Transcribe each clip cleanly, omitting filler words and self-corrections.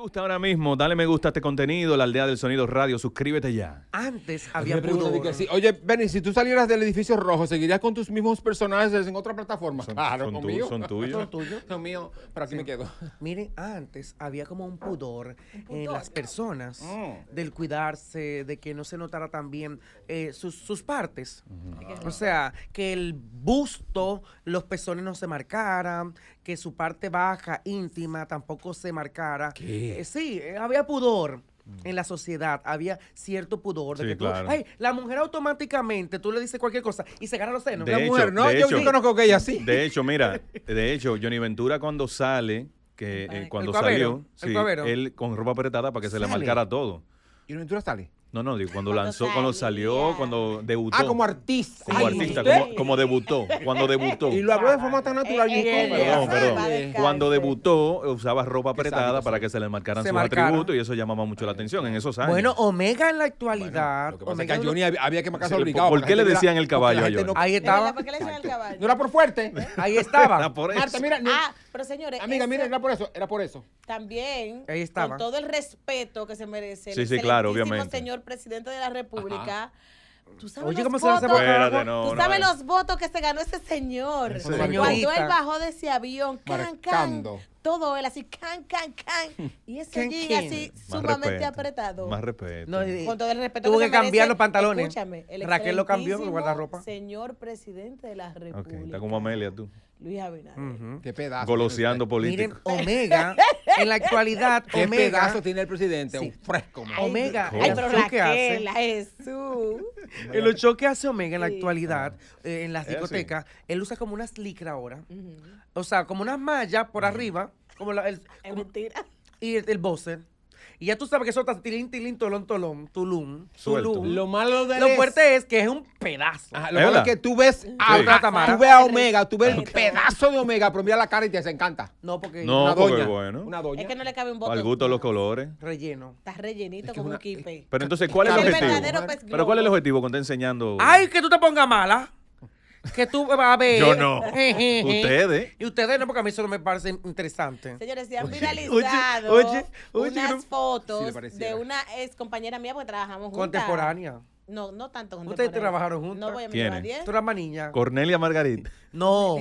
gusta ahora mismo, dale me gusta a este contenido, la Aldea del Sonido Radio, suscríbete ya. Antes Me había preguntan pudor. de que sí. Oye, Benny, si tú salieras del edificio rojo, ¿seguirías con tus mismos personajes en otra plataforma? Claro, son conmigo. son tuyos. Son tuyos. Son míos, pero aquí me quedo. Miren, antes había como un pudor en pudor. las personas Mm. del cuidarse, de que no se notara tan bien sus partes. O sea, que el busto, los pezones no se marcaran, que su parte baja, íntima, tampoco se marcara. ¿Qué? Sí, había pudor. En la sociedad había cierto pudor de Sí, que tú, claro. ay, la mujer automáticamente, tú le dices cualquier cosa y se agarra los senos. De La hecho, mujer, ¿no? de Yo hecho. conozco que ella sí. De hecho, mira, Johnny Ventura cuando sale, que cuando El cuavero, salió, el cuavero. él con ropa apretada para que se le Sale. marcara todo. ¿Y Ventura sale? No, no, digo, cuando Cuando lanzó, cuando salió, salía. cuando debutó. Ah, como artista. Como Ay, artista, usted. como debutó, cuando debutó. Y lo habló de forma tan natural. y él cómoda. Perdón, ya perdón. va a descansar. Cuando debutó, usaba ropa apretada sádico para soy. que se le marcaran Se sus marcara. atributos y eso llamaba mucho la atención en esos años. Bueno, Omega en la actualidad. Lo que pasa es Omega que a Johnny había que marcarse Sí, obligado. ¿por porque qué la le gente decían era- el caballo porque la a gente Johnny? ahí ¿De verdad? estaba. ¿Por qué le dicen el caballo? No era por fuerte. Ahí estaba. Era por eso. Marta, mira, no. Pero señores, Amiga, eso mira, era por eso, era por eso. también, Ahí estaba. con todo el respeto que se merece, Sí, el sí, claro, excelentísimo obviamente. señor presidente de la República. ¿Tú sabes Oye, los ¿cómo se le hace votos? boca? Espérate, no, ¿Tú no, sabes no. los votos que se ganó ese señor? Ese Cuando señorita. él bajó de ese avión, can, can, Marcando. todo él así, can, can, can. Y ese Can, jean can. así, Más sumamente respeto, apretado. Más respeto. No, Con todo el respeto Tuvo que que se cambiar merece, los pantalones. Escúchame, el Raquel lo cambió con excelentísimo guardarropa. Señor presidente de la República. Ok, está como Amelia tú. Luis Abinader. Ujú. Qué pedazo. Goloseando Miren, político. Omega, en la actualidad, Qué Omega, pedazo tiene el presidente. Sí. Un fresco, man. Omega, Ay, el pero show que hace, Raquel, a Jesús. en los shows que hace Omega en la Sí. actualidad, en las Es así. discotecas, él usa como unas licra ahora, o sea, como unas mallas por arriba, como Es mentira. y el boxer. Y ya tú sabes que eso está tilín, tilín, tolón, tolón, tulum, Suelto. tulum. Lo malo de Lo él fuerte es que es un pedazo. Ajá, ¿Es lo malo es verdad? que tú ves Otra Tamara. tú ves a Omega, tú ves el Ay, pedazo de Omega, pero mira la cara y te encanta. No, porque No, Una porque doña. bueno. Una doña. Es que no le cabe un voto. Al gusto de los colores. relleno. Está rellenito Es que como una- un kipe. Pero entonces, ¿cuál es Es el el objetivo? verdadero pez Pero ¿cuál es el globo. objetivo cuando está enseñando? Ay, que tú te pongas mala. Que tú vas a ver. Yo no. Ustedes. Y ustedes no, porque a mí eso no me parece interesante. Señores, se han Oye, viralizado oye, unas no- Sí fotos le pareciera. de una ex compañera mía porque trabajamos juntas. Contemporánea. No, no tanto ¿Ustedes contemporánea. trabajaron juntas? No voy a mi ¿Quiénes? llevar 10. Tú eras más niña. Cornelia Margarita. No.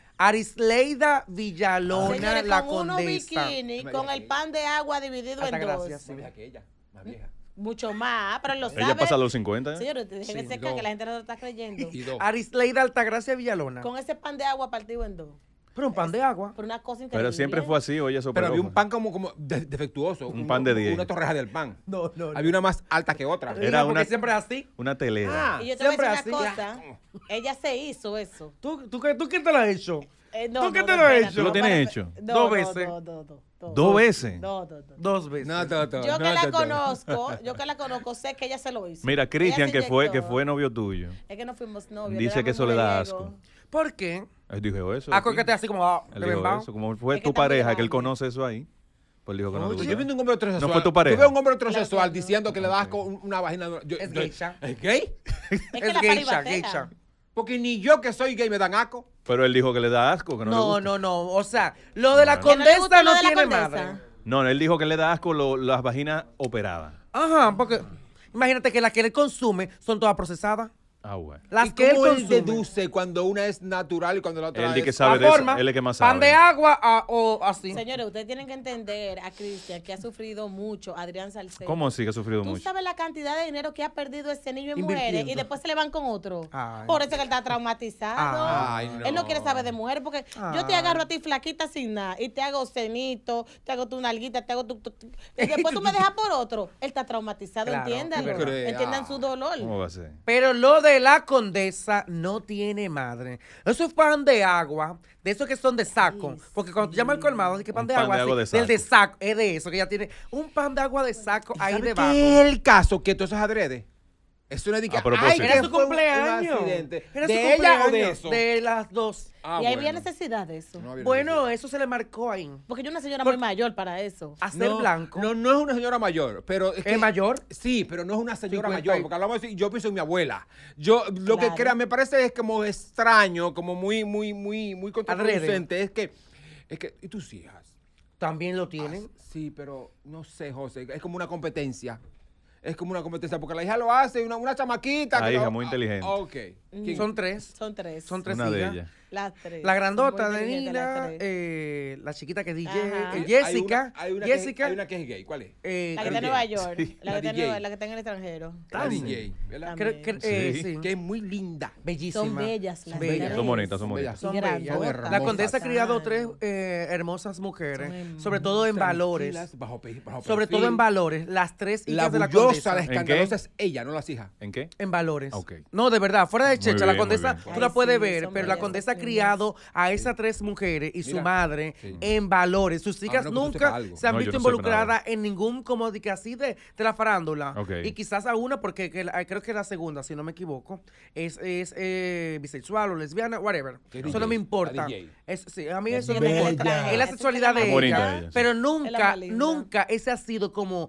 Arisleida Villalona, Señores, la con unos condesa. bikini, con el pan de agua dividido en dos. Altagracia, sí. Más vieja que ella, más vieja. Mucho más, pero él lo sabe. Ella pasa a los 50. ¿eh? Señores, dejen de Sí, secar dos. que la gente no lo está creyendo. Y dos. Arisleida Altagracia Villalona. Con ese pan de agua partido en dos. Pero un pan de agua. Por una cosa increíble. Pero siempre fue así, oye, eso. Pero había un pan como defectuoso. Un pan de 10. Una torreja del pan. No, no, no. Había una más alta que otra. Era Era porque una- siempre es así. Una telera. Y yo te voy a Siempre decir una así. cosa. Ella se hizo eso. ¿Tú qué te lo has hecho? No, ¿Tú qué no, te no, lo has espérate, hecho? ¿Tú lo tienes para- hecho? No, Dos no, veces. ¿Dos veces? No, no, no. 2 veces. No, todo. Yo que la conozco, sé que ella se lo hizo. Mira, Cristian, Ella que se fue inyectó. novio tuyo, Es que no fuimos novios. dice que eso le da asco. ¿Por qué? Él dijo eso. Ah, aquí. que te así como. Él de dijo bembao. eso. Como fue Es que tu está muy pareja, que él grande. conoce eso ahí. Pues dijo que no le Oye, gustaba. yo viendo un hombre heterosexual. No fue tu pareja. Tú ves un hombre heterosexual Claro que no. diciendo que le das con una vagina. Es geisha. ¿Es gay? Es que Es la geisha, paribatea. geisha. Porque ni yo que soy gay me dan asco. Pero él dijo que le da asco, que no le No, gusta. no, no. O sea, lo de la Que no le gusta condesa lo no de la tiene condesa. madre. No, él dijo que le da asco las vaginas operadas. Ajá, porque imagínate que las que él consume son todas procesadas. Ah, bueno. Las ¿Y que él cómo él consume. deduce cuando una es natural y cuando la otra Él di es... que sabe La de eso. forma, Él es que más pan sabe. de agua o así. Señores, ustedes tienen que entender a Cristian que ha sufrido mucho, Adrián Salcedo. ¿Cómo así que ha sufrido Tú mucho? sabes la cantidad de dinero que ha perdido ese niño en Invirtiendo. mujeres y después se le van con otro. Ay. Por eso es que él está traumatizado. Ay, no. Él no quiere saber de mujeres porque yo te Ay. agarro a ti flaquita sin nada y te hago cenito, te hago tu nalguita, te hago y después tú me dejas por otro. Él está traumatizado, Claro, entiéndanlo. es verdad. Entiendan su dolor. ¿Cómo va a ser? Pero lo de la condesa no tiene madre. Eso es pan de agua, de esos que son de saco. Porque cuando tú llamas al colmado, dice que pan Un de pan agua, de agua así, de del de saco. saco, es de eso, que ella tiene un pan de agua de saco ahí ¿Sabe debajo. qué es el caso? Que tú eso es adrede. Eso no es de que, A propósito. ay, que Era su fue un cumpleaños. accidente. Era su ¿De ella o de cumpleaños, eso? de las dos. Ah, y ahí bueno. había necesidad de eso. No había Bueno, necesidad. eso se le marcó ahí. Porque yo una señora muy mayor para eso. Hacer No, blanco. No es una señora mayor, pero es que... ¿Es mayor? Sí, pero no es una señora 50 mayor, y- porque hablamos así, yo pienso en mi abuela. Yo, lo que Claro. crea, me parece es como extraño, como muy Adrede. contraproducente, es que, y tus hijas, También lo tienen. Sí, pero no sé, José. Es como una competencia. Es como una competencia, porque la hija lo hace, una chamaquita. La hija muy inteligente. Ok. Son tres. Son tres. Son tres Una de hijas. ellas. Las tres. La grandota Son muy de inteligentes las Nina, tres. la chiquita que es DJ, Ajá. Jessica. Hay una que es gay. ¿Cuál es? La que está en DJ. Nueva York. Sí. La La que está DJ. la que está en el extranjero. La DJ, ¿verdad? También. Sí. Que es muy linda. Bellísima. Son bellas las Bellas. tres. Son bonitas, son bonitas. Son Grandotas. bellas. Hermosas. La condesa ha criado Ay. tres hermosas mujeres, Son sobre todo en valores. Tranquilas, bajo Sobre todo en valores. Las tres La hijas de la bullosa, la condesa. escandalosa es ella, no las hijas. ¿En qué? En valores. Ok. No, de verdad, fuera de checha, la bien, muy condesa, bien. tú la Ay, puedes sí, ver, son pero la bellas, condesa ha son criado a esas tres mujeres y su Mira. madre Sí. en valores. Sus hijas menos que tú nunca sepas algo. se han No, yo visto no sé involucradas nada. en ningún como de que así de la farándula. Ok. Y quizás a una, porque creo que la segunda, si no me equivoco, es bisexual o lesbiana, whatever. Que Eso DJ, no me importa. la DJ. Sí, a mí La eso no DJ me es importa. bella. Es la sexualidad de Muy bonita ella. ella, sí. Pero Es la nunca, más linda. nunca ese ha sido como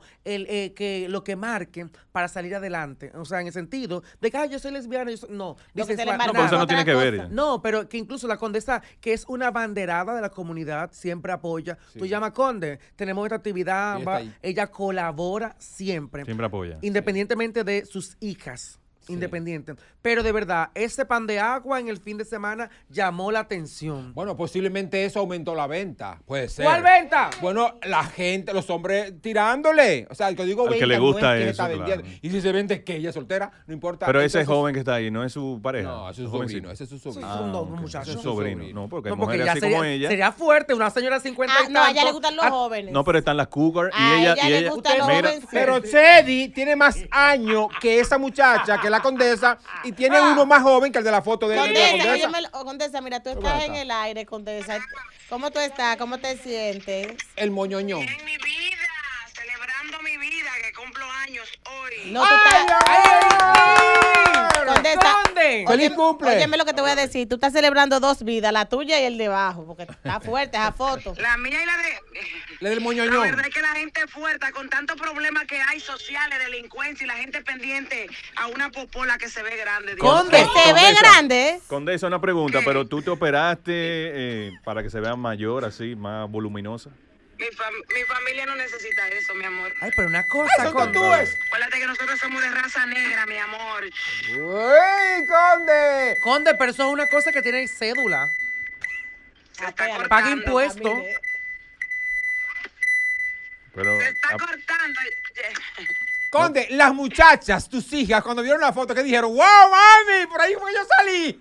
que lo que marque para salir adelante. O sea, en el sentido de que yo soy lesbiana, no. Lo que se le bisexual, marcó No, pero eso no otra tiene que ver. cosa. no, pero que incluso la condesa, que es una banderada de la comunidad, siempre apoya. Sí. Tú llamas Conde, tenemos esta actividad, Ella está ahí. ella colabora siempre, Siempre apoya. independientemente de sus hijas. Sí. Independiente. Pero de verdad, ese pan de agua en el fin de semana llamó la atención. Bueno, posiblemente eso aumentó la venta. Puede ser. ¿Cuál venta? Bueno, la gente, los hombres tirándole. O sea, el que digo Al que venta le no gusta es que eso, está vendiendo. claro. Y si se vende que ella es soltera, no importa. Pero ese Entonces, joven que está ahí no es su pareja. No, ese es su Jovencito. sobrino. Ese es su sobrino. Ah, un ok. muchacho. Es Su sobrino. sobrino. No, porque hay No, porque mujeres ya así sería, como ella. sería fuerte, una señora de 50 y No, a ella tanto. le gustan los jóvenes. No, pero están las cougar y A ella. ella y le ella gustan los mira, jóvenes. Pero Chedi tiene más años que esa muchacha, que es la condesa, y tiene uno más joven que el de la foto de la Condesa, condesa. Condesa, mira, tú ¿Cómo estás está? en el aire, Condesa. ¿Cómo tú estás? ¿Cómo te sientes? El moñoñón. En mi vida, celebrando mi vida, que cumplo años hoy. No, tú estás... Condesa, ¿Dónde? ¡Feliz cumple! Óyeme lo que te voy a decir. Tú estás celebrando dos vidas, la tuya y el de abajo, porque está fuerte esa foto. La mía y la de... Le del La moñoñón. verdad es que la gente es fuerte con tantos problemas que hay sociales, delincuencia y la gente pendiente a una popola que se ve grande. Dios Conde. mío. Que se ve Condesa. grande, ¿eh? Condesa, una pregunta, ¿Qué? pero tú te operaste para que se vea mayor, así, más voluminosa. Mi familia no necesita eso, mi amor. Ay, pero una cosa, Son Conde. tatúes. Acuérdate que nosotros somos de raza negra, mi amor. ¡Uy, conde! Conde, pero eso es una cosa que tiene cédula. Se está Paga Paga cortando. impuestos. Pero Se está cortando. Conde, las muchachas, tus hijas, cuando vieron la foto, que dijeron, ¡wow, mami! Por ahí fue yo salí.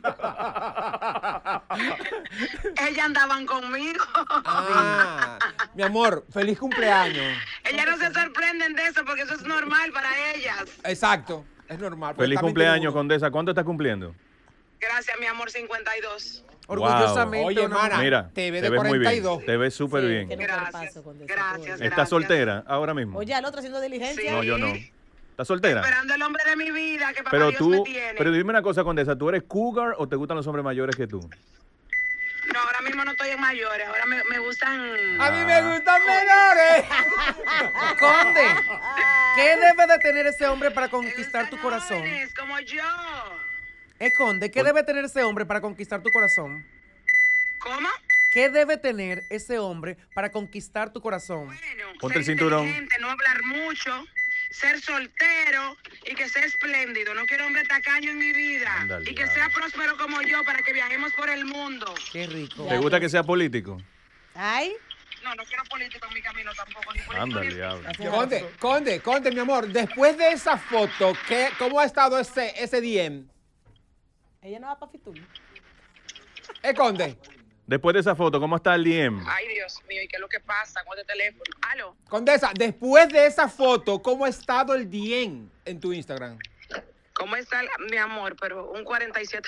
Ellas andaban conmigo. Ah, mi amor, feliz cumpleaños. Ellas no se sorprenden de eso porque eso es normal para ellas. Exacto, es normal. porque feliz también cumpleaños, tiene uno. Condesa. ¿Cuánto estás cumpliendo? Gracias, mi amor, 52. Orgullosamente. Oye, una hermana, mujer. Mira, te ve te de ves muy 42. bien. Te ves súper Sí, bien. que no Gracias, paso, Condesa, gracias, tú. gracias. ¿Estás soltera ahora mismo? Oye, al otro haciendo diligencia. Sí. No, yo no. ¿Estás soltera? Esperando el hombre de mi vida, que papá Pero Dios me tú, tiene. pero dime una cosa, Condesa, ¿tú eres cougar o te gustan los hombres mayores que tú? No, ahora mismo no estoy en mayores, ahora me gustan... A mí me gustan menores. Conde, ¿qué debe de tener ese hombre para conquistar tu Me gustan corazón? jóvenes como yo. Conde, ¿qué debe tener ese hombre para conquistar tu corazón? ¿Cómo? ¿Qué debe tener ese hombre para conquistar tu corazón? Bueno, Ponte ser el cinturón. inteligente, no hablar mucho, ser soltero y que sea espléndido. No quiero hombre tacaño en mi vida. Ándale, y que sea próspero como yo para que viajemos por el mundo. Qué rico. ¿Te gusta que sea político? Ay, No, no quiero político en mi camino tampoco. Ni político, Ándale, ni- diablo. Conde, mi amor, después de esa foto, ¿cómo ha estado ese DM? ella no va para Fitur. Conde. Después de esa foto, ¿cómo está el DM? Ay, Dios mío, ¿y qué es lo que pasa con este teléfono? ¿Aló? Condesa, después de esa foto, ¿cómo ha estado el DM en tu Instagram? ¿Cómo está mi amor? Pero un 47%.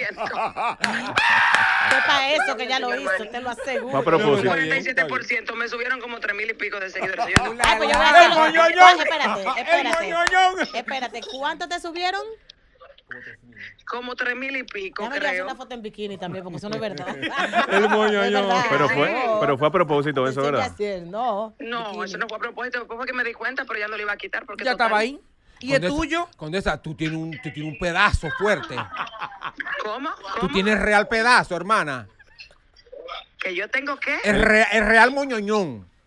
Sepa eso que ya lo hizo, te lo aseguro. A propósito. 47%. Me subieron como 3,000 y pico de seguidores. Yo no- Ay, pues yo voy a ¡El hacerlo. moñoñón! Oye, ¡El moñoñón! Espérate, ¿cuánto te subieron? Como 3,000 y pico, Déjame yo hacer creo. una foto en bikini también, porque eso no es verdad. El moñoñón. Es verdad. Pero fue a propósito eso, Pensé que ¿verdad? hacer, no. No, bikini. eso no fue a propósito. Después fue que me di cuenta, pero ya no lo iba a quitar. Porque Ya total- estaba ahí. ¿Y el tuyo? Condesa, tú tienes un pedazo fuerte. ¿Cómo? Tú ¿Cómo? tienes real pedazo, hermana. ¿Que yo tengo qué? El real moñoñón.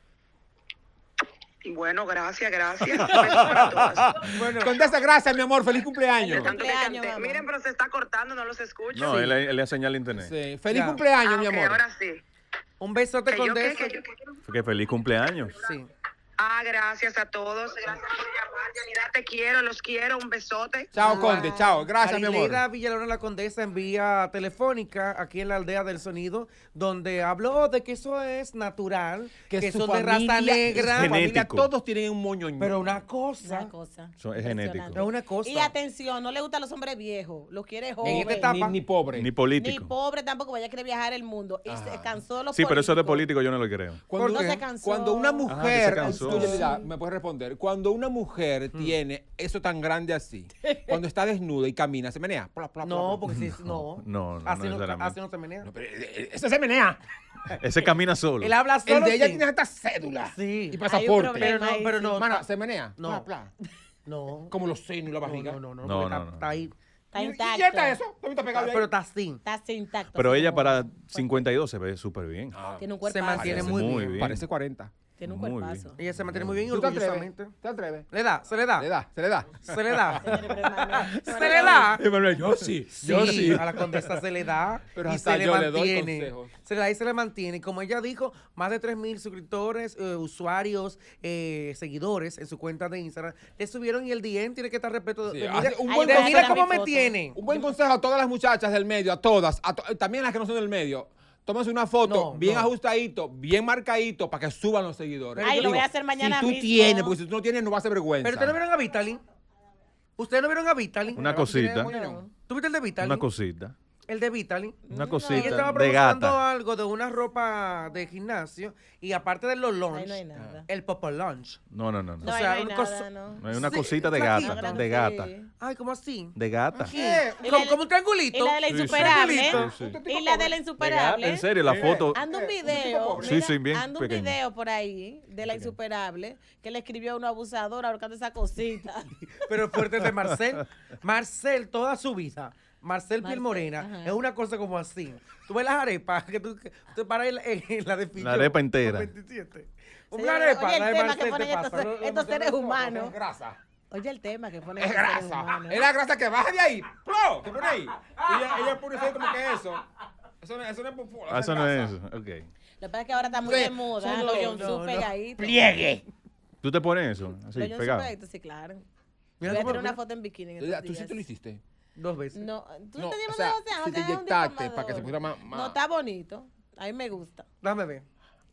Bueno, gracias. Besos para todas. Bueno, Condesa, gracias, mi amor. Feliz cumpleaños. De tanto que Cumpleaños, canté. mamá. Miren, pero se está cortando, no los escucho. No, él le da señal a internet. Sí. Feliz Ya. cumpleaños, mi Ok, amor. ahora sí. Un besote, Que yo qué, Condesa. que yo qué. Que feliz cumpleaños. Sí. Gracias a todos. Gracias por llamar. Yanira, te quiero, los quiero. Un besote. Chao, Conde. Chao. Gracias, mi amor. Arileida Villalona la Condesa en vía telefónica aquí en la aldea del sonido, donde habló de que eso es natural, que su son de raza familia- negra, su familia, Genético. todos tienen un moño. pero una cosa, Una cosa. Eso es genético. Impresionante. es una cosa. Y atención, no le gustan los hombres viejos, los quiere jóvenes. esta etapa- Ni pobre. Ni Ni político. pobre tampoco, vaya a querer viajar el mundo. Y se cansó de los Sí, pero eso de políticos. político yo no lo creo. Cuando, ¿Por qué? No se cansó. cuando una que se mujer, cansó. tú, Yelida, me puedes responder, cuando una mujer tiene eso tan grande así, cuando está desnuda y camina, se menea. Pla, pla, pla, No, pla. porque si no, No, así no necesariamente. se menea. No, pero, eso se menea. Ese camina solo. Él habla solo. El de ella sí. tiene hasta cédula Sí. y pasaporte. problema. Pero no, pero no. Mana, se menea. No. Pla, pla. No. Como los senos y la barriga. No, No, porque no, no. está ahí. Está ¿Y intacto. ya está eso? ¿También está pegado ahí? Pero está así. Está así intacto. Pero así ella como- para 52 se ve súper bien. Tiene un cuerpo. Se mantiene Parece muy muy bien. bien. Parece 40. Tiene un Muy cuerpazo. Ella se mantiene muy bien y ¿Tú te atreves? orgullosamente. ¿Te atreves? Le da, se le da. Se le da, se le da. Se le da. Señores, pero Emanuel, Se le da. Emanuel, yo sí. Sí, a la condesa se le da Pero y hasta se le yo le doy mantiene. consejos. Se le da y se le mantiene. Como ella dijo, más de 3,000 suscriptores, usuarios, seguidores en su cuenta de Instagram. Le subieron y el DM tiene que estar respeto. Sí, Mira, hace un Ahí buen voy a mira poner cómo mi me foto. tiene. Un buen consejo a todas las muchachas del medio, a todas, también las que no son del medio. Tómense una foto No, bien no. ajustadito, bien marcadito, para que suban los seguidores. Ay, Yo lo voy digo, a hacer mañana Si tú mismo. tienes, porque si tú no tienes, no va a ser vergüenza. Pero ustedes no vieron a Vitali. ¿Ustedes no vieron a Vitali? Una cosita. ¿Tú viste el de Vitali? Una cosita. El de Vitali. Una Ella cosita estaba de promocionando gata. algo de una ropa de gimnasio y aparte de los Ahí lunch, no hay nada. el popo lunch. No. No, O ahí sea, no hay una nada, cosa- no. No hay una Sí, cosita de flaquita. gata. No, De gata. sí. Ay, ¿cómo así? De gata. ¿Qué? Como un triangulito. Y la de la Sí, sí. insuperable. Sí, sí. Y la de la insuperable. En serio, la foto. Anda un video. Sí, sí, bien Anda un pequeño. video por ahí de la insuperable que le escribió a una abusadora ahorcando esa cosita. Pero fuerte de Marcel. Marcel, toda su vida. Marcel Piel Marcel, Morena ajá. es una cosa como así. Tú ves las arepas que tú paras en la de Fillon, La arepa entera. 27. Una Señores, arepa, oye, la el de tema que Marcel te ponen pasa. estos seres humanos. Es grasa. Oye, el tema que pone Es grasa. Es la grasa que baja de ahí. ¡Plo! ¿Qué pone ahí? Y ella pone eso como que eso. Eso no es popó. Eso no es grasa. eso. Ok. Lo que pasa es que ahora está muy Sí, de moda. son Los los- Jonsu no. pegaditos. Pliegue. ¿Tú te pones eso? Así, Los Jonsu pegado. pegaditos, sí, claro. Mira Voy a cómo- tirar una foto en bikini en estos ¿Tú sí días. te lo hiciste? 2 veces. No, tú No, te llevas o sea, de 12 años, si te es un inyectaste deformador. para que se pusiera más- No, está bonito. A mí me gusta. Déjame ver.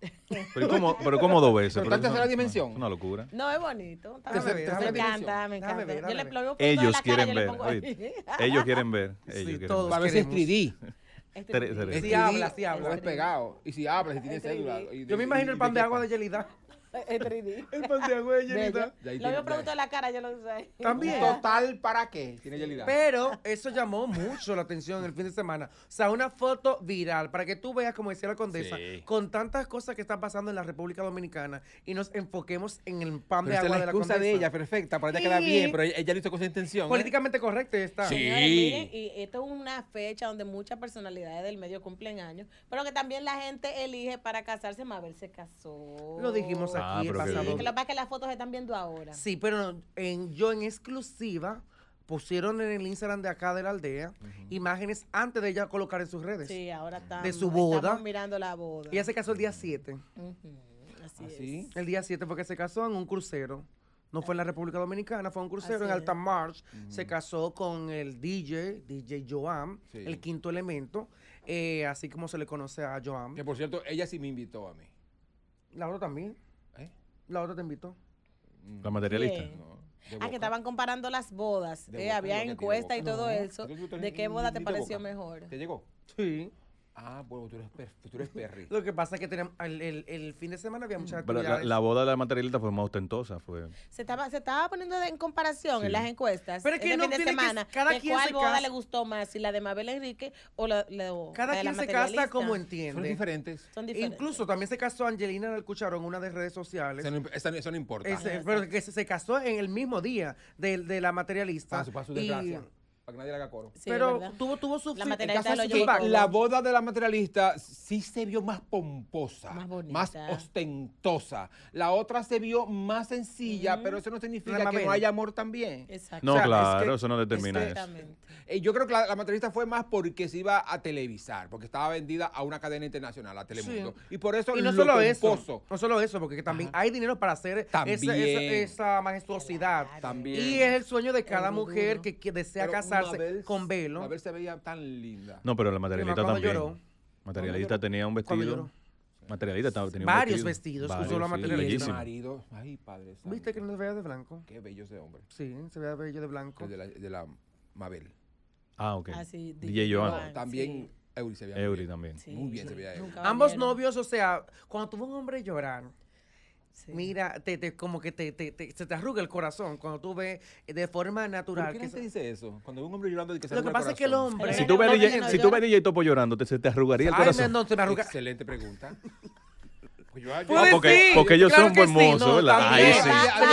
Pero ¿cómo 2 veces? Pero Pero está en eso tercera es dimensión. una locura. No, es bonito. Está Déjame bonito. ver, Me déjame ver. encanta, me Déjame encanta. ver, Yo déjame le ver. pongo Ellos la cara, quieren yo le ver. pongo oíste. ahí. Ellos quieren ver. Sí, Ellos quieren todos. ver. A veces es queremos. 3D. Este Tres, es tres. Es Sí 3D, habla, sí habla. o es pegado. Y si habla, si tiene Es cédula. 3D. Yo me imagino el pan de agua de Yelida. Es 3D. El pan de agua de Bello. Yelida. De ahí Lo tiene- veo producto de la cara, yo lo usé. También. Total, ¿para qué? Tiene Yelida. Pero eso llamó mucho la atención el fin de semana. O sea, una foto viral para que tú veas, como decía la condesa, Sí. con tantas cosas que están pasando en la República Dominicana y nos enfoquemos en el pan Pero de esa es agua la de la excusa condesa. de ella, perfecta, para ella quedar Y- bien, pero ella lo hizo con esa intención. ¿eh? Políticamente correcto y está. Sí. Señores, miren, y esto es una fecha donde muchas personalidades del medio cumplen años, pero que también la gente elige para casarse. Mabel se casó. Lo dijimos Ah, aquí el pero qué pasado. bien. Que lo que pasa es que las fotos se están viendo ahora. Sí, pero yo en exclusiva pusieron en el Instagram de acá de la aldea imágenes antes de ella colocar en sus redes. Sí, ahora estamos, De su boda. estamos mirando la boda. Ella se casó el día 7. Ujú, así ¿Así? es. El día 7 fue que se casó en un crucero. No fue en la República Dominicana, fue un crucero Así en es. Alta March. Se casó con el DJ Joam, Sí. el quinto elemento, así como se le conoce a Joam. Que por cierto, ella sí me invitó a mí. La otra también. ¿Eh? La otra te invitó. La materialista. Bien. No, de Ah, Boca. que estaban comparando las bodas. De Boca, Había lo que tiene encuestas y Boca. todo No. eso. ¿De qué boda te Ni de pareció Boca. mejor? ¿Te llegó? Sí. Ah, bueno, tú eres perri. Lo que pasa es que tenemos, el fin de semana había muchas Pero actividades. la boda de la materialista fue más ostentosa. Fue. Se estaba poniendo en comparación Sí. en las encuestas. Pero es que este no fin de tiene que- semana. cada de quien cuál se boda casa. le gustó más, si la de Mabel Enrique o la de Cada la quien se materialista. casa como Son entiende. diferentes. Son diferentes. Incluso también se casó Angelina del Cucharón, una de redes sociales. Eso no importa. Pero que se casó en el mismo día de la materialista. Para su y desgracia. para que nadie le haga coro. Sí, Pero ¿verdad? tuvo su La el materialista caso de lo su llevó feedback. todo. La boda de la materialista sí se vio más pomposa, Más bonita. más ostentosa. La otra se vio más sencilla, pero eso no significa que Mabel. no haya amor también. Exacto. No, O sea, claro, es que- eso no determina eso. Exactamente. Yo creo que la materialista fue más porque se iba a televisar, porque estaba vendida a una cadena internacional, a Telemundo. Sí. Y por eso Y no lo solo eso, pomposo. no solo eso, porque también hay dinero para hacer También. esa majestuosidad. También. Y es el sueño de cada muy mujer duro. que desea Pero casarse Mabel- con velo. Mabel se veía tan linda. No, pero la materialista cuando también. lloró. Materialista tenía un Cuando vestido. lloró. Materialista tenía un Varios vestido. vestidos usó la sí, materialista. bellísimo. Marido. Ay, padre santo. ¿Viste que no se veía de blanco? Qué bello ese hombre. Sí, se veía bello de blanco. El de la Mabel. Ah, ok. Así, DJ Joan. Joan. También Eury se veía muy Eury bien. también. Sí, Muy bien sí. se veía él. Un Ambos caballero. novios, o sea, cuando tuvo un hombre llorar, Sí. mira, como que se te arruga el corazón cuando tú ves de forma ¿Por natural. qué que la gente dice eso? Cuando ve un hombre llorando, de que se Lo que arruga pasa es que el corazón. hombre... Si Pero tú ves no, DJ, no si tú llora. ves DJ Topo llorando, se te arrugaría el Ay, corazón. no, se me arruga. Excelente pregunta. Pues yo- Puede porque- sí, porque ellos claro son que buen sí, mozo, no, ¿verdad? también. Ahí sí.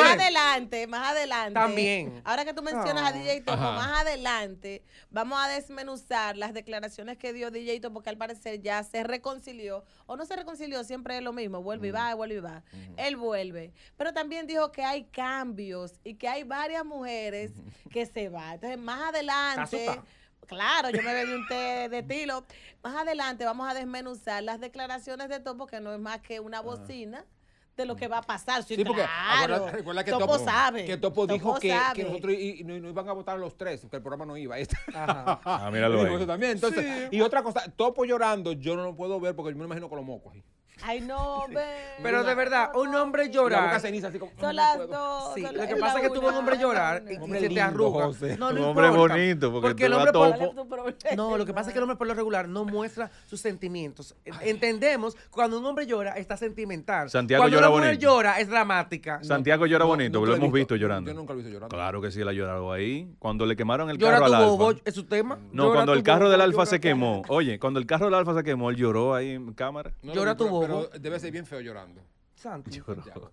Más adelante. También. Ahora que tú mencionas a Ah. DJ Topo, Ajá. más adelante vamos a desmenuzar las declaraciones que dio DJ Topo, porque al parecer ya se reconcilió, o no se reconcilió, siempre es lo mismo, vuelve y va, vuelve y va. Él vuelve. Pero también dijo que hay cambios y que hay varias mujeres que se van. Entonces, más adelante... Está asustada. Claro, yo me bebí un té de estilo. Más adelante vamos a desmenuzar las declaraciones de Topo, que no es más que una bocina de lo que va a pasar. Sí, Sí, porque claro. recuerda que Topo sabe. que Topo dijo Topo que sabe. nosotros no iban a votar los tres, que el programa no iba. Ajá. Ah, míralo Dijo ahí. eso también. Entonces, y otra cosa, Topo llorando, yo no lo puedo ver porque yo me lo imagino con los mocos ahí. Ay, no, ven. Pero de verdad, un hombre Y la boca llorar... ceniza así como... Son no las puedo. dos. Sí, son lo las- que es pasa la es que tuvo un una, hombre es la llorar una. y Hombre se te lindo, arruga. José. No, no Un hombre importa. bonito, porque el tú hombre a por... ¿Cuál es tu problema? No, lo que pasa es que el hombre por lo regular no muestra sus sentimientos. Entendemos, cuando un hombre llora, está sentimental. Santiago cuando llora una mujer bonito. llora, es dramática. Santiago llora bonito, nunca lo he hemos visto llorando. Yo nunca lo he visto llorando. Claro que sí, él ha llorado ahí. Cuando le quemaron el Llora carro tu al bobo, Alfa. es su tema. No, Llora cuando tu el carro bobo, del Alfa llora se tu- quemó. Oye, cuando el carro del Alfa se quemó, él lloró ahí en cámara. No, Llora no, tu pero bobo. debe ser bien feo llorando. Santi. Santiago.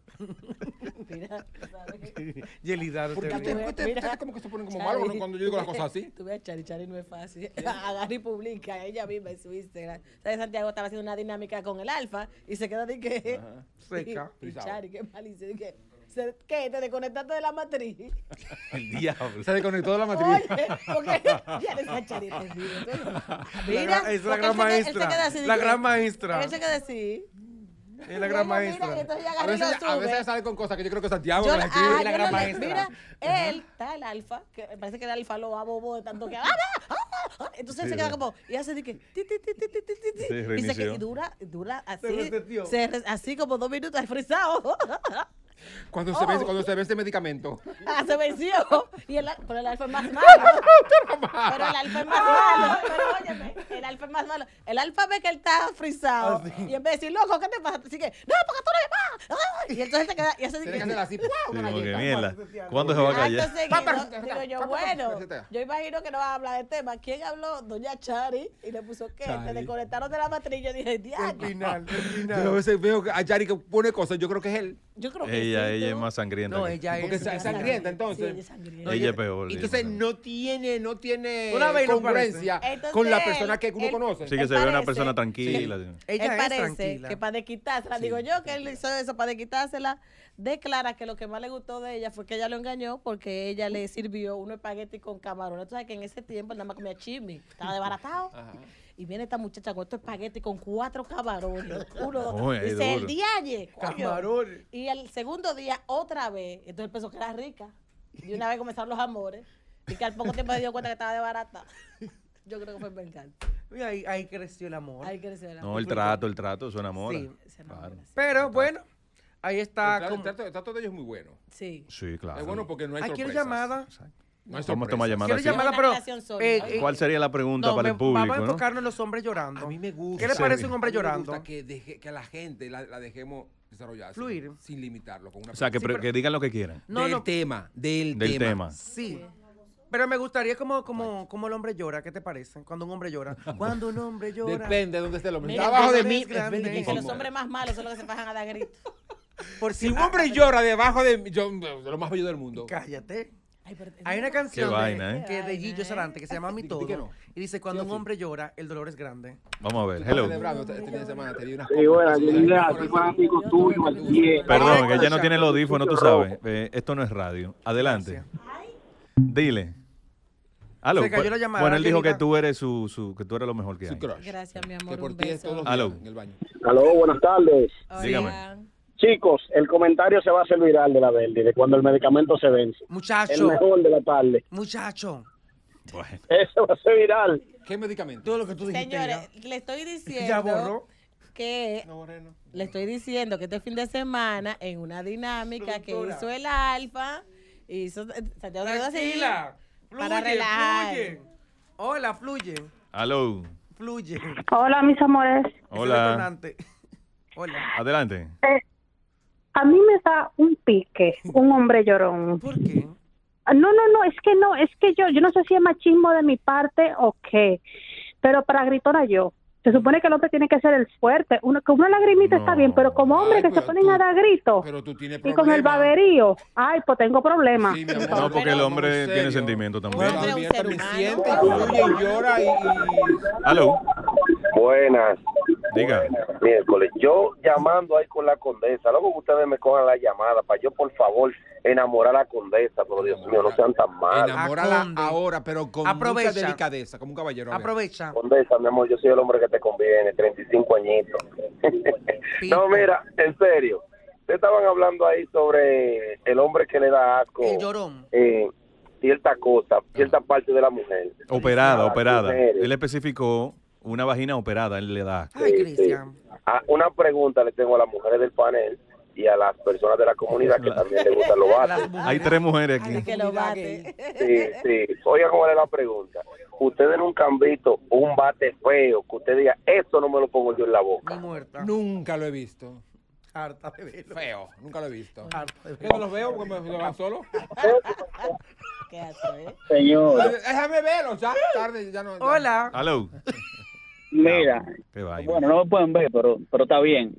Mira, ¿sabes? Yelida, no te Porque rías. ustedes como que se ponen como malos cuando yo digo las cosas así. Tú ves a Chari no es fácil. Agarra y publica ella misma en su Instagram. ¿Sabes? Santiago estaba haciendo una dinámica con el Alfa y se queda de que... Seca. Y Chari, qué mal, dice de que... ¿Qué? ¿Te desconectaste de la matriz? El diablo. Se desconectó de la matriz. Oye, porque ya le está Chari. Mira, Es la porque gran él se maestra. queda así de La que- gran maestra. Él se queda así. Es la gran Mira, maestra. entonces ya A agarra y lo veces, a veces sube. sale con cosas que yo creo que Santiago Yo me la- las escribe. ah, la yo gran no le- maestra. Mira, él está el alfa, que parece que el alfa lo abobo de tanto que. Entonces él se queda como, y hace de que. Ti, ti, ti, ti, ti, ti, ti, Sí, y se reinició. que- y dura así. reseteó. Así como 2 minutos frisado. Cuando Oh. se ve ese medicamento. Se venció. Pero el alfa es más malo. Pero el alfa es más malo. Pero óyeme, el alfa es más malo. El alfa ve que él está frisado. Y en vez de decir, loco, ¿qué te pasa? Así que, no, porque tú no me vas. Y entonces se queda y hace de Tiene que hacer así. Sí, como que mierda. ¿Cuándo se va a callar? Entonces, digo yo, bueno, resetea. yo imagino que no va a hablar de tema. ¿Quién habló? Doña Chari. Y le puso, ¿qué? Chari. Te desconectaron de la matriz. Yo dije, El diablo. final, el Yo a final. veces veo que a Yari que pone cosas, yo creo que es él. Yo creo que Ella sí, es ¿no? más sangrienta. No, que- ella Porque es... es sangrienta, entonces. Sí, es sangrienta. Ella es peor. Y entonces no tiene Una vez no congruencia Entonces, con la persona que uno él- conoce. Sí, que Él se ve una parece- persona tranquila. Él Ella es parece tranquila. que para desquitársela, digo yo que él hizo eso para desquitársela, declara que lo que más le gustó de ella fue que ella lo engañó porque ella le sirvió unos espagueti con camarones. Tú sabes que en ese tiempo él nada más comía chisme, estaba desbaratado. Ajá. Y viene esta muchacha con estos espagueti con 4 camarones. Uno, dos, Oye, tres. es Dice, el duro. dialle. coño. Camarones. Y el segundo día, otra vez, entonces él pensó que era rica. Y una vez comenzaron los amores. Y que al poco tiempo se dio cuenta que estaba de barata. Yo creo que fue venganza. Y ahí creció el amor. Hay que decir No, el trato, eso enamora. Sí. Se enamora, Claro. sí. Pero bueno, ahí está. El como- trato de ellos es muy bueno. Sí. Sí, claro. Es bueno porque no hay Ay, quiero sorpresas. llamada. Exacto. No hay Vamos a tomar sorpresas. llamada. Quiero así. llamada, Una pero... relación sólida. ¿Cuál sería la pregunta No, para el público? vamos a ¿no? enfocarnos en los hombres llorando. A mí me gusta. ¿Qué le parece un hombre A mí me llorando? gusta que a la gente la dejemos desarrollarse. Fluir. Sin limitarlo. Con una O sea, que, Sí, pero- que digan lo que quieran. No, del no. tema. Del Tema. Sí. Pero me gustaría como el hombre llora. ¿Qué te parece? Cuando un hombre llora. Cuando un hombre llora. Depende de dónde esté el hombre. Mira, Está abajo de el mí. hombre es grande. es Que bellísimo. los hombres más malos son los que se bajan a dar gritos. Por Si un hombre llora debajo de mí, yo, de lo más bello del mundo. Cállate. Ay, pero- Hay una canción Qué vaina, de, ¿eh? que de Gillo Sarante que se llama Mi Di Todo. que no. Y dice, cuando Sí o un sí. hombre llora, el dolor es grande. Vamos a ver. Hello. Celebrando este fin de semana, te di unas Sí, bueno, copas. yo soy fanático tuyo al 10. Perdón, que ella no tiene el audífono, tú sabes. Esto no es radio. Adelante. Dile. Aló. Se cayó la llamada, Bueno, él dijo que Angelita. tú eres que tú eres lo mejor que Su hay. crush. Gracias, mi amor. Que por Un ti es beso. todos los Aló. días en el baño. Aló, buenas tardes. Hola. Dígame. Chicos, el comentario se va a hacer viral de la Verdi, de cuando el medicamento se vence. El Muchacho, mejor de la tarde. muchacho. Bueno. Eso va a ser viral. ¿Qué medicamento? Todo lo que tú dijiste. Señores, le estoy diciendo Ya borró. que No, Moreno. le estoy diciendo que este fin de semana en una dinámica que Productora. hizo el Alfa, hizo Santiago de Tranquila. para relajar. Fluye. Hola, fluye. Aló. Fluye. Hola, mis amores. Ese Hola. detonante. Hola. Adelante. A mí me da un pique, un hombre llorón. ¿Por qué? No, es que yo no sé si es machismo de mi parte o qué, pero para gritona yo. Se supone que el hombre tiene que ser el fuerte. Con una lagrimita está No. bien, pero como hombre Ay, que se pero ponen tú- a dar gritos Pero tú tienes y problemas. con el baberío, ay, pues tengo problemas. Sí, mi amor. No, porque el Pero- hombre en tiene serio. sentimiento también. Bueno, hombre, un También, ser también humano. siente, fluye y llora y... Aló. Buenas. Diga. Miércoles, yo llamando ahí con la condesa, luego que ustedes me cojan la llamada para yo, por favor, enamorar a la condesa, pero Dios mío, no sean tan malos. Enamórala Conde. ahora, pero con Aprovecha. mucha delicadeza, como un caballero. A ver. Aprovecha. Condesa, mi amor, yo soy el hombre que te conviene, 35 añitos. No, mira, en serio, ustedes estaban hablando ahí sobre el hombre que le da asco. El llorón. Cierta cosa, cierta parte de la mujer. Operada, Ah, operada. mujeres. Él especificó una vagina operada, él le da. Ay, Cristian. Una pregunta le tengo a las mujeres del panel y a las personas de la comunidad que también les gustan los bates. Hay 3 mujeres Ay, aquí. que lo bate. Sí. Oiga, ¿cómo es la pregunta? Ustedes nunca han visto un bate feo que usted diga, esto no me lo pongo yo en la boca. Ni muerta. Nunca lo he visto. Harta de verlo. Feo, nunca lo he visto. Harta de ¿Qué no verlo. los veo porque me van solo? ¿Qué hace? Señor, Déjame verlos, ya tarde, ya no. ya. Hola. Aló. Mira, Qué vaina. bueno, no lo pueden ver, pero está bien.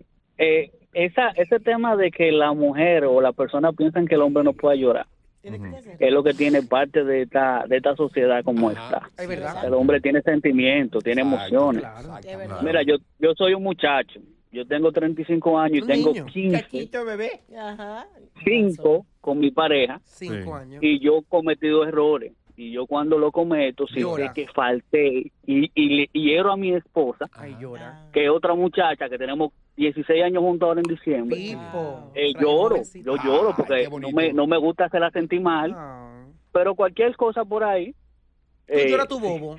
Ese tema de que la mujer o la persona piensan que el hombre no puede llorar ¿Tiene que hacer? es lo que tiene parte de esta sociedad como Ajá. esta. Es verdad. El hombre tiene sentimientos, tiene Exacto, emociones. Claro. Es verdad. Mira, yo soy un muchacho. Yo tengo 35 años y Un tengo niño. 15, Chachito, bebé. Ajá. 5 con mi pareja 5 Sí. años. y yo he cometido errores. Y yo cuando lo cometo, si Llora. sé que falté y le hiero a mi esposa, Ay, llora. que es otra muchacha que tenemos 16 años juntos ahora en diciembre, Pipo. lloro, Jovencita. yo lloro Ay, porque qué no bonito. no me gusta hacerla sentir mal, Ah. pero cualquier cosa por ahí. Tú lloras tu bobo.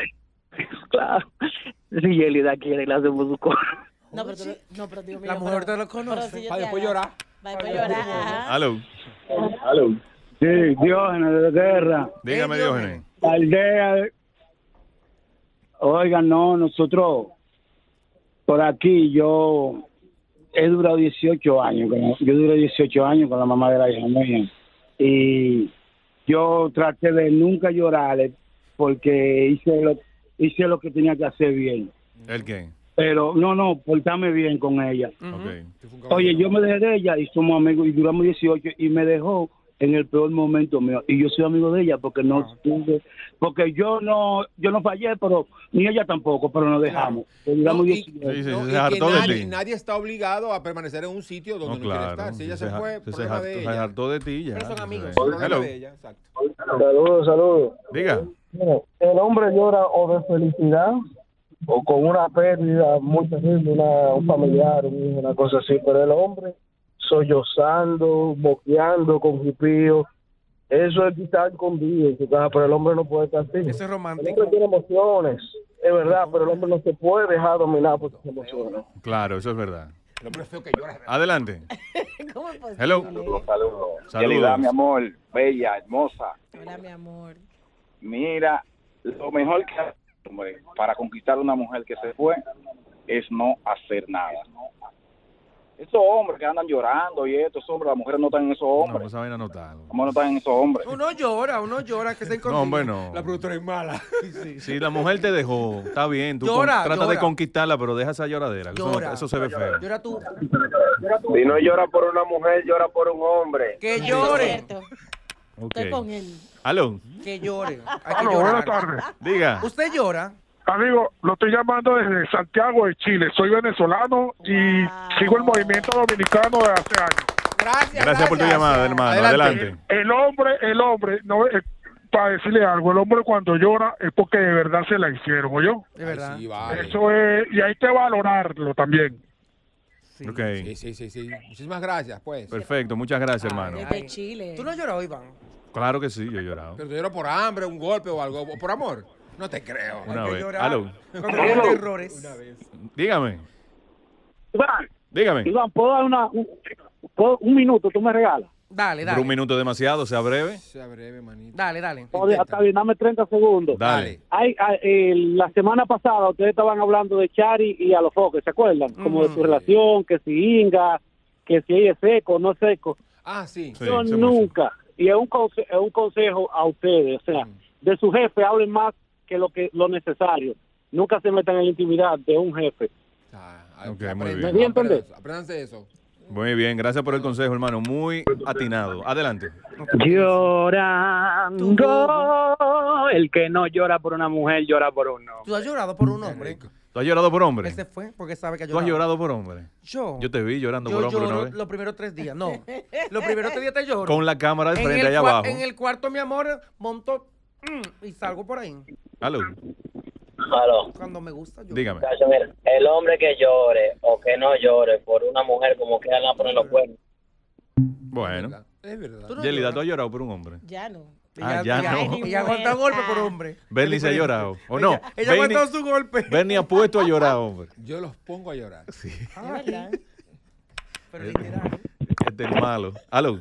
Claro, si Elida quiere, le hacemos su cosa. No, pero, no, pero Dios mío. La mujer te lo pero conoce. si yo Para te después haga- llorar. Para después llorar. Ajá. Aló. Sí, Diógenes de Guerra, Dígame, Diógenes. aldea. Oigan, no, nosotros por aquí yo he durado 18 años. Yo duré 18 años con la mamá de la hija mía. Y yo traté de nunca llorarle porque hice lo que tenía que hacer bien. ¿El qué? Pero no, portarme bien con ella. Ujú. Ok. Tú fue un Oye, caballero. yo me dejé de ella y somos amigos y duramos 18 y me dejó en el peor momento mío y yo soy amigo de ella porque no tuve, porque yo no fallé, pero ni ella tampoco, pero nos dejamos. Duramos No, y- 18. Sí, sí, No, se y que hartó de nadie, ti. nadie está obligado a permanecer en un sitio donde No, no, quiere claro. estar. Si ella se ha- fue, se problema de se ella. hartó de ti ya. Pero son amigos. Problema Hello. de ella, exacto. Saludos. Diga. Mira, el hombre llora o de felicidad o con una pérdida muy terrible, un familiar, una cosa así, pero el hombre sollozando, boqueando, con jipío, eso es estar escondido en su casa, pero el hombre no puede estar así. Eso es El romántico. hombre tiene emociones, es verdad, pero el hombre no se puede dejar dominar por sus emociones. Claro, eso es verdad. El hombre feo que llora. es verdad. Adelante. ¿Cómo es posible? Hello. Saludos. Saludos. amor, bella, hermosa. Hola, mi amor. Mira, lo mejor que hombre, para conquistar a una mujer que se fue es no hacer nada. Esos hombres que andan llorando y esos hombres, las mujeres no están en esos No, hombres. pues esa vaina no está. ¿Cómo no están en esos hombres? Uno llora, que se No, hombre, no. La productora es mala. Si la mujer te dejó, está bien. Tú Llora, trata de llora. conquistarla, pero deja esa lloradera. que Llora. Eso se ve feo. Llora tú. Si no llora por una mujer, llora por un hombre. Que Eso es llore. cierto. Ok. Estoy con él. Aló. Que llore. Hay que Aló, llorar. buenas tardes. Diga. ¿Usted llora? Amigo, lo estoy llamando desde Santiago de Chile. Soy venezolano y sigo el movimiento dominicano de hace años. Gracias por tu llamada, hermano. Adelante. El hombre, no, para decirle algo, el hombre cuando llora es porque de verdad se la hicieron, ¿oyó? De verdad. Sí, vale. Eso es, y hay que valorarlo también. Sí. Ok. Sí. Muchísimas gracias, pues. Perfecto. Muchas gracias, hermano. Desde Chile. ¿Tú no has llorado, Iván? Claro que sí, yo he llorado. Pero tú lloras por hambre, un golpe o algo, o por amor. No te creo. Una Hay que vez. llorar Aló. cuando comete errores. Dígame. Iván, Dígame. Iván, ¿puedo dar un minuto? ¿Tú me regalas? Dale, Por un dale. minuto demasiado, sea breve. Sea breve, manito. Dale, dale. Oye, está bien, dame 30 segundos. Dale. La semana pasada ustedes estaban hablando de Chari y Alofoque, ¿se acuerdan? Como de su relación, que si Inga, que si ella es seco, no es seco. Ah, sí. Sí, Yo sí, nunca, y es un consejo a ustedes, o sea, de su jefe hablen más que lo necesario. Nunca se metan en la intimidad de un jefe. Ok, muy ¿Me bien. di a entender? Apréndanse eso. Muy bien, gracias por el consejo, hermano. Muy atinado. Adelante. Llorando, el que no llora por una mujer llora por uno. ¿Tú has llorado por un hombre? ¿Tú has llorado por hombre? Él se fue porque sabe que ha ¿Tú has llorado. llorado por hombre? Yo. Yo te vi llorando Yo por hombre lloro una vez. los primeros 3 días. No. Los primeros 3 días te lloro. Con la cámara de En frente el allá cua- abajo. En el cuarto, mi amor, monto y salgo por ahí. Aló. Aló. Cuando me gusta, yo. Dígame. Muchacho, mira, el hombre que llore o que no llore por una mujer como que le van a poner los cuernos. Bueno. Es verdad. ¿Tú no Yelida, lloras? ¿tú has llorado por un hombre? Ya no. Ah, ya no. Ella aguanta golpe por hombre. Bernie se ha llorado. ¿O no? Ella ha aguantado su golpe. Bernie ha puesto a llorar, hombre. Yo los pongo a llorar. Sí. Es verdad. Pero literal. Este es malo. Aló.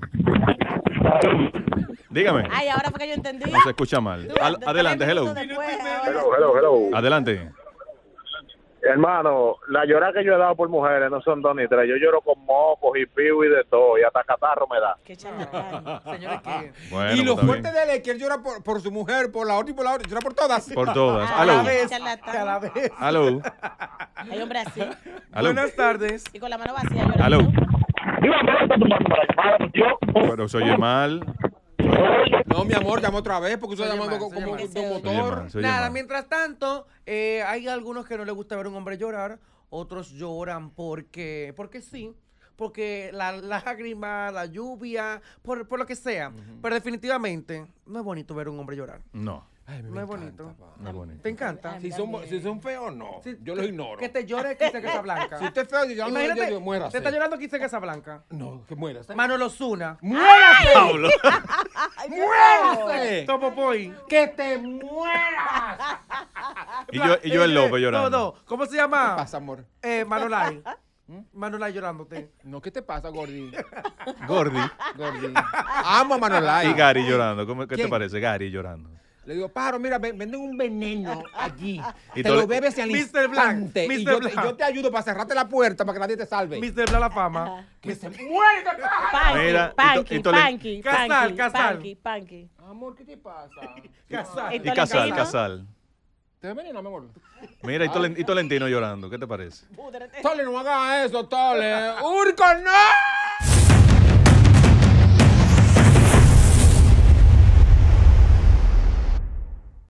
Dígame. Ay, ahora fue que yo entendí. No se escucha mal. Adelante, hello. Hello. Adelante. Hermano, la llorada que yo he dado por mujeres no son 2 ni 3. Yo lloro con mocos y piu y de todo, y hasta catarro me da. Qué charlatán. Señores, ¿qué? Bueno, Y lo pues, fuerte está de él es que él llora por su mujer, por la otra y por la otra. Llora por todas. bien. Por todas. A la Aló. vez. Charlatán. A la vez. Aló. Hay hombre así. Aló. Buenas tardes. Y con la mano vacía llorando. Aló. Iván, ¿dónde está tu mano para llamar? Pero se oye mal. No, mi amor, llama otra vez porque usted está Oye, llamando man, como oye, de un man. Se oye motor. mal, se oye Nada, mal. mientras tanto, hay algunos que no les gusta ver a un hombre llorar, otros lloran porque sí, porque la lágrima, la lluvia, por lo que sea. Pero definitivamente no es bonito ver a un hombre llorar. No. Ay, me No es encanta, bonito. pa. No es bonito. ¿Te encanta? Si son feos, no. Sí, Yo los ignoro. Que te llore Quise Casablanca. Si usted es feo, yo Imagínate, muérase. te está llorando Quise Casablanca. No, que muérase. Manolo Zuna. Pablo. ¡Muérase! Topo Boy. ¡Que te mueras! Y yo el loco llorando. No. ¿Cómo se ¿Qué llama? pasa, amor? Manolay. Manolay llorándote. No, ¿qué te pasa, Gordy? Gordy. Gordy. Amo a Manolay. Y Gary llorando. ¿Qué te ¿Quién? parece? Gary llorando. Le digo, pájaro, mira, venden un veneno allí. Y te tú lo le- bebes al Mr. Black, instante. Y Mr. yo, Black. yo te ayudo para cerrarte la puerta para que nadie te salve. Mr. Bla la fama. Que se muere, Panky, Mira, Panky, y to- le- Panky, Casal, Panky, Casal. Panky, Panky. Amor, ¿qué te pasa? Casal. Y Casal, Tolentino. Casal. ¿Te ves veneno, mi amor? Mira, y Tolentino llorando. ¿Qué te parece? Tole, no hagas eso, Tole. ¡Urco, no!